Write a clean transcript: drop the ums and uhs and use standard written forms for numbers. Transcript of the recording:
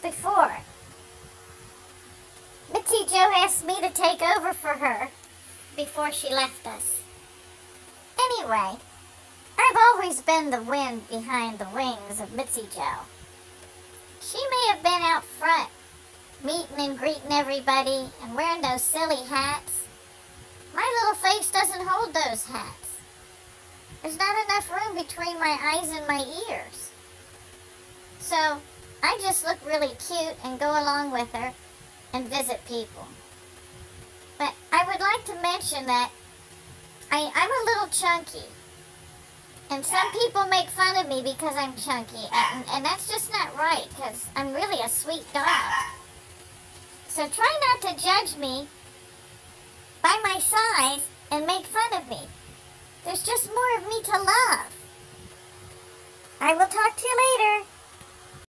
before. Mitzi Jo asked me to take over for her before she left us. Anyway, I've always been the wind behind the wings of Mitzi Jo. She may have been out front, meeting and greeting everybody and wearing those silly hats. My little face doesn't hold those hats. There's not enough room between my eyes and my ears. So I just look really cute and go along with her and visit people. But I would like to mention that I'm a little chunky. And some people make fun of me because I'm chunky. And that's just not right, because I'm really a sweet dog. So try not to judge me by my size and make fun of me. There's just more of me to love. I will talk to you later.